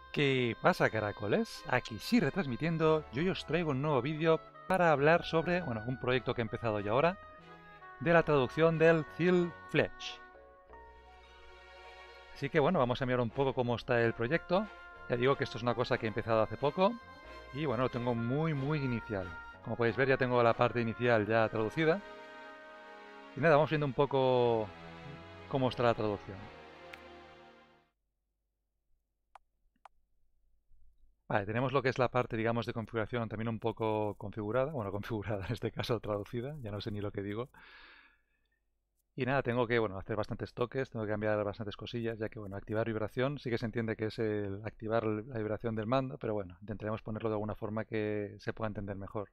¿Qué pasa, caracoles? Aquí sí retransmitiendo, yo hoy os traigo un nuevo vídeo para hablar sobre, bueno, un proyecto que he empezado ya ahora, de la traducción del Thiel Fletch. Así que bueno, vamos a mirar un poco cómo está el proyecto. Ya digo que esto es una cosa que he empezado hace poco y bueno, lo tengo muy inicial. Como podéis ver ya tengo la parte inicial ya traducida. Y nada, vamos viendo un poco cómo está la traducción. Vale, tenemos lo que es la parte, digamos, de configuración también un poco configurada. Bueno, configurada en este caso, traducida. Ya no sé ni lo que digo. Y nada, tengo que, bueno, hacer bastantes toques, tengo que cambiar bastantes cosillas, ya que, bueno, activar vibración, sí que se entiende que es el activar la vibración del mando, pero bueno, intentaremos ponerlo de alguna forma que se pueda entender mejor.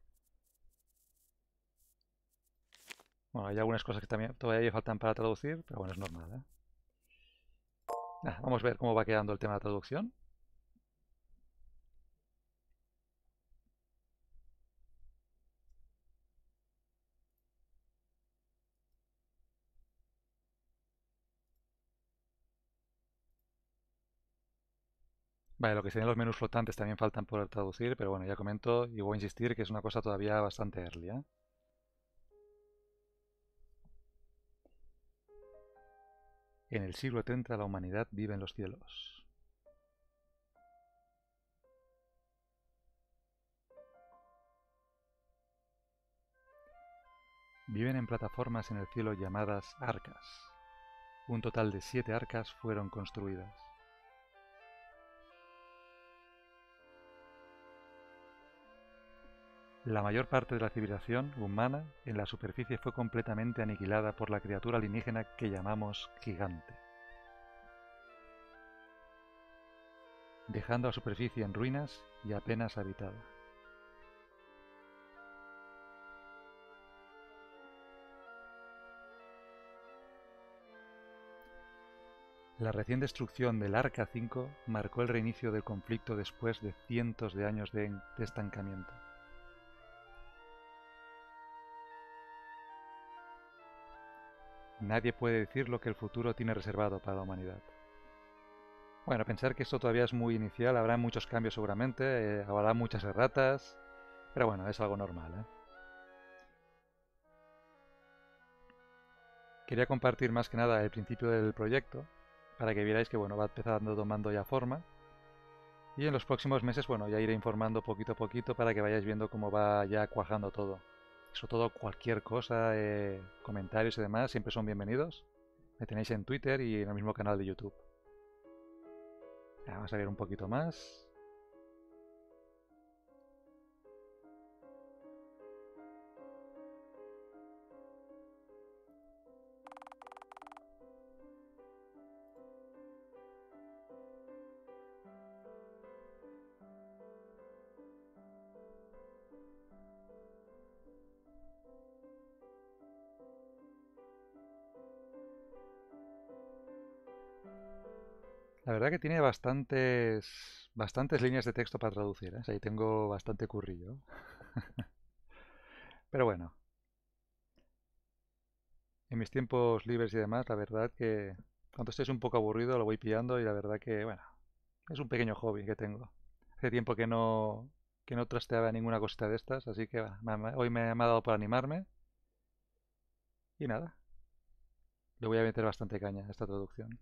Bueno, hay algunas cosas que también todavía faltan para traducir, pero bueno, es normal, ¿eh? Nada, vamos a ver cómo va quedando el tema de traducción. Vale, lo que serían los menús flotantes también faltan por traducir, pero bueno, ya comento y voy a insistir que es una cosa todavía bastante early, ¿eh? En el siglo 30 la humanidad vive en los cielos. Viven en plataformas en el cielo llamadas arcas. Un total de 7 arcas fueron construidas. La mayor parte de la civilización humana en la superficie fue completamente aniquilada por la criatura alienígena que llamamos gigante, dejando la superficie en ruinas y apenas habitada. La recién destrucción del Arca 5 marcó el reinicio del conflicto después de cientos de años de estancamiento. Nadie puede decir lo que el futuro tiene reservado para la humanidad. Bueno, pensar que esto todavía es muy inicial, habrá muchos cambios seguramente, habrá muchas erratas, pero bueno, es algo normal, ¿eh? Quería compartir más que nada el principio del proyecto, para que vierais que bueno, va empezando tomando ya forma. Y en los próximos meses, bueno, ya iré informando poquito a poquito para que vayáis viendo cómo va ya cuajando todo. Sobre todo cualquier cosa, comentarios y demás, siempre son bienvenidos. Me tenéis en Twitter y en el mismo canal de YouTube. Vamos a ver un poquito más. La verdad que tiene bastantes líneas de texto para traducir, ¿eh? O sea, ahí tengo bastante currillo. Pero bueno, en mis tiempos libres y demás, la verdad que cuando estés un poco aburrido lo voy pillando y la verdad que, bueno, es un pequeño hobby que tengo. Hace tiempo que no trasteaba ninguna cosita de estas, así que hoy me ha dado por animarme y nada, le voy a meter bastante caña a esta traducción.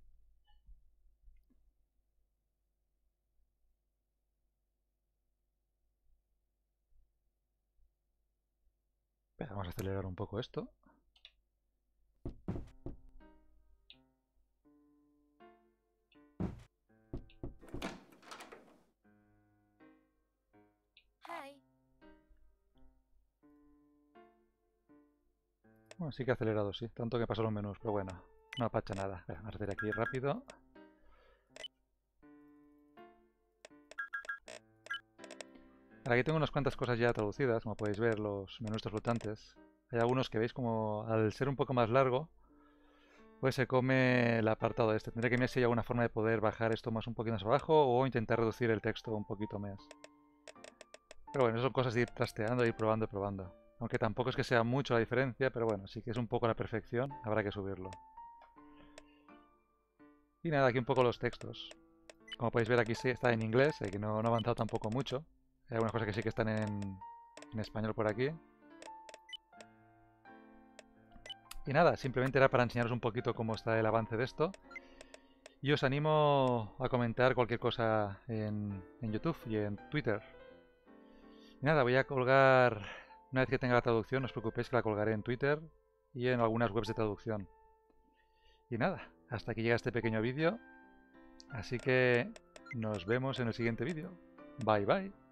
Pero vamos a acelerar un poco esto. Hi. Bueno, sí que ha acelerado, sí, tanto que paso los menús, pero bueno, no apacha nada. Vamos a hacer aquí rápido. Aquí tengo unas cuantas cosas ya traducidas, como podéis ver, los menús flotantes. Hay algunos que veis como al ser un poco más largo, pues se come el apartado este. Tendré que ver si hay alguna forma de poder bajar esto más un poquito más abajo o intentar reducir el texto un poquito más. Pero bueno, son cosas de ir trasteando, ir probando y probando. Aunque tampoco es que sea mucho la diferencia, pero bueno, sí que es un poco la perfección, habrá que subirlo. Y nada, aquí un poco los textos. Como podéis ver aquí sí está en inglés, que no ha avanzado tampoco mucho. Hay algunas cosas que sí que están en español por aquí. Y nada, simplemente era para enseñaros un poquito cómo está el avance de esto. Y os animo a comentar cualquier cosa en YouTube y en Twitter. Y nada, voy a colgar, una vez que tenga la traducción, no os preocupéis que la colgaré en Twitter y en algunas webs de traducción. Y nada, hasta aquí llega este pequeño vídeo. Así que nos vemos en el siguiente vídeo. Bye bye.